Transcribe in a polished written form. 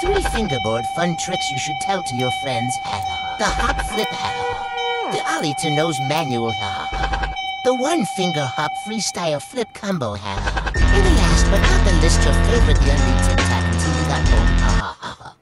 3 fingerboard fun tricks you should tell to your friends. The hop flip. The ollie to nose manual. The 1-finger hop freestyle flip combo. And last but not the least, your favorite the ugly tic-tac until you got home.